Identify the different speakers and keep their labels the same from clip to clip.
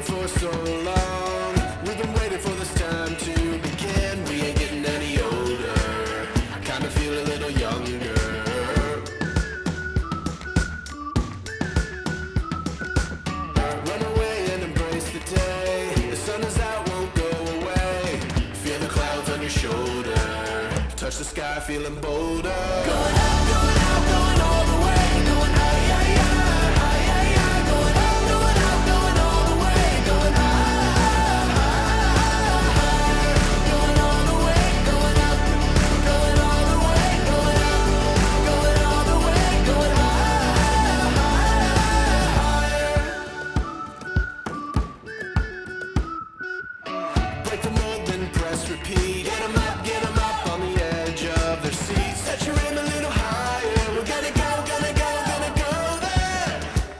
Speaker 1: for so long. We've been waiting for this time to begin. We ain't getting any older. I kinda feel a little younger. Run away and embrace the day. The sun is out, won't go away. Feel the clouds on your shoulder. Touch the sky, feeling bolder. Going up, going out, going all the way. Going high, high, high, high, high, high. Going up, going out, going all the way. Going high, high, high. Going all the way, going up. Going all the way, going up. Going all the way, going high, higher. Break the mold, then press repeat. Get 'em up on the edge of their seats. Set your aim a little higher. We're gonna go, gonna go, gonna go there.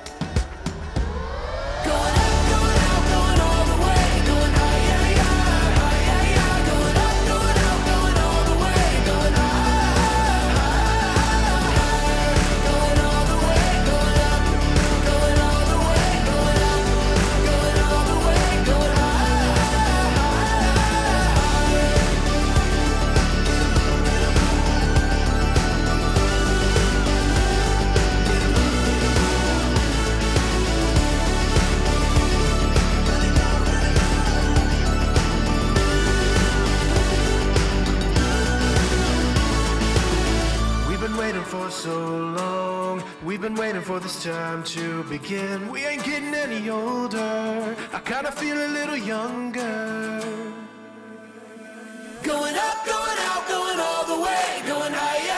Speaker 1: Going up, going out, going all the way. Going high, high, high, high, high, high. Going up, going out, going all the way. Going high, high, high. Going all the way, going up. Going all the way, going up. Going all the way, going high, higher. We've been waiting for so long. We've been waiting for this time to begin. We ain't getting any older. I kinda feel a little younger. Going up, going out, going all the way. Going higher.